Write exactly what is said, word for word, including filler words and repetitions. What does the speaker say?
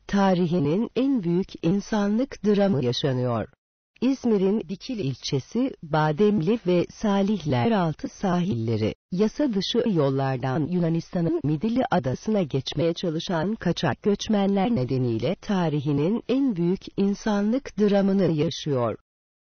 tarihinin en büyük insanlık dramı yaşanıyor. İzmir'in Dikili ilçesi, Bademli ve Salihleraltı sahilleri, yasa dışı yollardan Yunanistan'ın Midilli adasına geçmeye çalışan kaçak göçmenler nedeniyle tarihinin en büyük insanlık dramını yaşıyor.